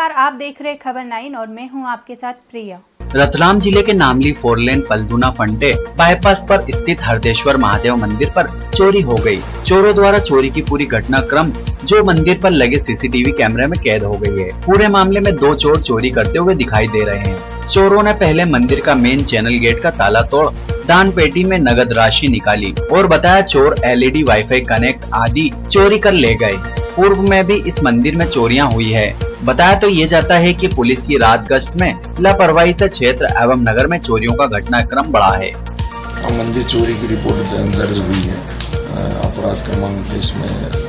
नमस्कार, आप देख रहे खबर 9 और मैं हूं आपके साथ प्रिया। रतलाम जिले के नामली 4 लेन पलदुना फंटे बाईपास पर स्थित हरदेश्वर महादेव मंदिर पर चोरी हो गई। चोरों द्वारा चोरी की पूरी घटनाक्रम जो मंदिर पर लगे सीसीटीवी कैमरे में कैद हो गई है। पूरे मामले में 2 चोर चोरी करते हुए दिखाई दे रहे हैं। चोरों ने पहले मंदिर का मेन चैनल गेट का ताला तोड़ दान पेटी में नगद राशि निकाली और बताया चोर एलईडी वाईफाई कनेक्ट आदि चोरी कर ले गए। पूर्व में भी इस मंदिर में चोरियां हुई है। बताया तो ये जाता है कि पुलिस की रात गश्त में लापरवाही से क्षेत्र एवं नगर में चोरियों का घटनाक्रम बढ़ा है। मंदिर चोरी की रिपोर्ट दर्ज हुई है। अपराध क्रमांक इसमें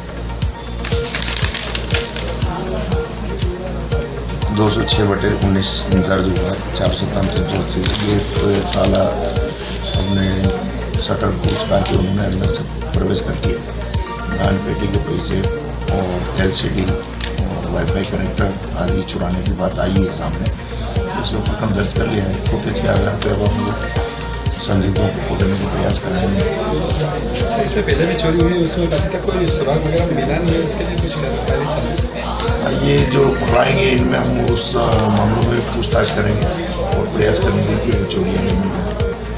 206/19 दर्ज हुआ है। 437 ताला अपने शटर को उठा के उन्होंने अंदर से प्रवेश करके दान पेटी के पैसे और एलसीडी और वाईफाई कनेक्टर आदि चुराने की बात आई है सामने। इसमें प्रकरण दर्ज कर लिया है। फुटेज के आधार पर अब हम लोग संदिग्धों को पकड़ने का प्रयास कर रहे हैं। इसमें पहले भी चोरी हुई, उसमें अभी तक कोई सुराग वगैरह मिला नहीं है, उसके लिए कुछ ये जो पकड़ाएंगे इनमें हम उस मामलों में पूछताछ करेंगे और प्रयास करेंगे कि चोरियाँ नहीं मिलें।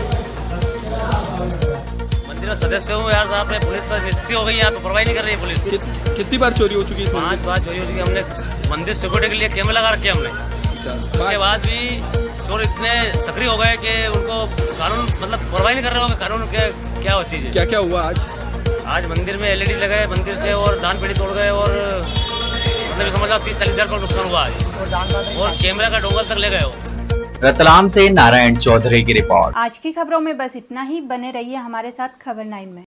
मंदिर सदस्य हूँ यार साहब, पुलिस पर निष्क्रिय हो गई, यहाँ पे परवाही नहीं कर रही है पुलिस। कितनी बार चोरी हो चुकी है? 5 बार चोरी हो चुकी है। हमने मंदिर सिक्योरिटी के लिए कैमरे लगा रखे हमने। उसके बाद भी चोर इतने सक्रिय हो गए कि उनको कानून मतलब परवाही नहीं कर रहे हो कि कानून क्या चीज़ है। क्या क्या हुआ आज मंदिर में एलईडी लगे मंदिर से और दान पेटी तोड़ गए और मतलब समझ लो 30-40 हज़ार का नुकसान हुआ आज और कैमरा का डोंगल तक ले गए हो। रतलाम से नारायण चौधरी की रिपोर्ट। आज की खबरों में बस इतना ही। बने रहिए हमारे साथ खबर 9 में।